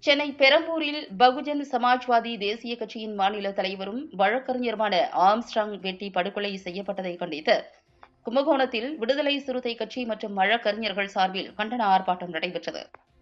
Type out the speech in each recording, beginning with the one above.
சென்னை பெரம்பூரில் பகுஜன் சமாஜ்வாதி தேசிய கட்சியின் மாநில தலைவரும் வழக்கறிஞருமான ஆம்ஸ்ட்ராங் வெட்டி படுகொலை செய்யப்பட்டதை கண்டித்து கும்பகோணத்தில் விடுதலை சிறுத்தை கட்சி மற்றும் வழக்கறிஞர்கள் சார்பில் கண்டன ஆர்ப்பாட்டம் நடைபெற்றது.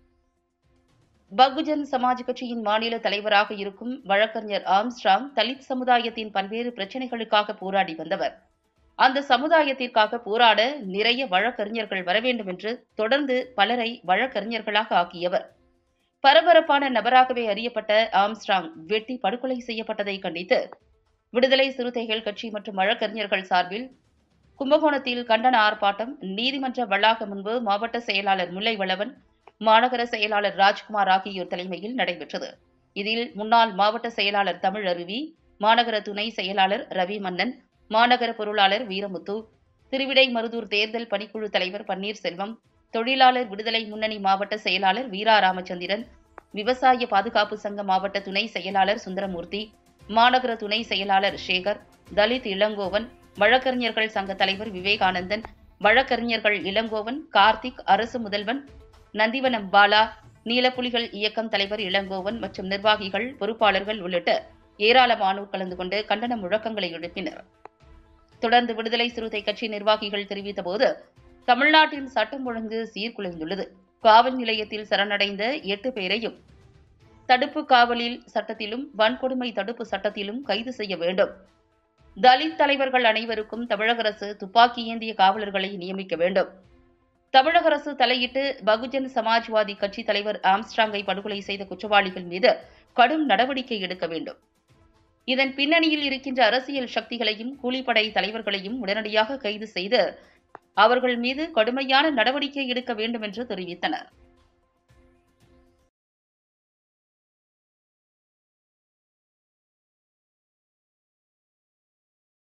பகுஜன் சமாஜ் கட்சியின் மாநில தலைவராக இருக்கும் வழக்கறிஞர் ஆம்ஸ்ட்ராங் தலித் சமுதாயத்தின் பல்வேறு பிரச்சினைகளுக்காக போராடி வந்தவர். அந்த சமுதாயத்திற்காக போராட நிறைய வழக்கறிஞர்கள் வர வேண்டும் என்று தொடர்ந்து பலரை வழக்கறிஞர்களாக ஆக்கியவர். பரபரப்பான நபராகவே அறியப்பட்ட ஆம்ஸ்ட்ராங் வெட்டி படுகொலை செய்யப்பட்டதை கண்டித்து விடுதலை சிறுத்தைகள் கட்சி மற்றும் வழக்கறிஞர்கள் சார்பில் கும்பகோணத்தில் கண்டன ஆர்ப்பாட்டம் நீதிமன்ற வளாகம் முன்பு மாவட்ட செயலாளர் முல்லைவளவன், மாநகர செயலாளர் ராஜ்குமார் ஆகியோர் தலைமையில் நடைபெற்றது. இதில் முன்னாள் மாவட்ட செயலாளர் தமிழருவி, மாநகர துணை செயலாளர் ரவி மன்னன், மாநகர பொருளாளர் வீரமுத்து, திருவிடைமருதூர் தேர்தல் பணிக்குழு தலைவர் பன்னீர்செல்வம், தொழிலாளர் விடுதலை முன்னணி மாவட்ட செயலாளர் வீரா ராமச்சந்திரன், விவசாய பாதுகாப்பு சங்க மாவட்ட துணை செயலாளர் சுந்தரமூர்த்தி, மாநகர துணை செயலாளர் சேகர், தலித் இளங்கோவன், வழக்கறிஞர்கள் சங்க தலைவர் விவேகானந்தன், வழக்கறிஞர்கள் இளங்கோவன், கார்த்திக், அரசு முதல்வன், நந்திவனம் பாலா, நீலப்புலிகள் இயக்கம் தலைவர் இளங்கோவன் மற்றும் நிர்வாகிகள், பொறுப்பாளர்கள் உள்ளிட்ட ஏராளமானோர் கலந்து கொண்டு கண்டன முழக்கங்களை எழுப்பினர். தொடர்ந்து விடுதலை சிறுத்தை கட்சி நிர்வாகிகள் தெரிவித்தபோது, தமிழ்நாட்டின் சட்டம் ஒழுங்கு சீர்குலைந்துள்ளது. காவல் நிலையத்தில் சரணடைந்த 8 பேரையும் தடுப்பு காவலில் சட்டத்திலும் வன்கொடுமை தடுப்பு சட்டத்திலும் கைது செய்ய வேண்டும். தலித் தலைவர்கள் அனைவருக்கும் தமிழக அரசு துப்பாக்கி ஏந்திய காவலர்களை நியமிக்க வேண்டும். தமிழக அரசு தலையிட்டு பகுஜன் சமாஜ்வாதி கட்சி தலைவர் ஆம்ஸ்ட்ராங்கை படுகொலை செய்த குற்றவாளிகள் மீது கடும் நடவடிக்கை எடுக்க வேண்டும். இதன் பின்னணியில் இருக்கின்ற அரசியல் சக்திகளையும் கூலிப்படை தலைவர்களையும் உடனடியாக கைது செய்து அவர்கள் மீது கடுமையான நடவடிக்கை எடுக்க வேண்டும் என்று தெரிவித்தனர்.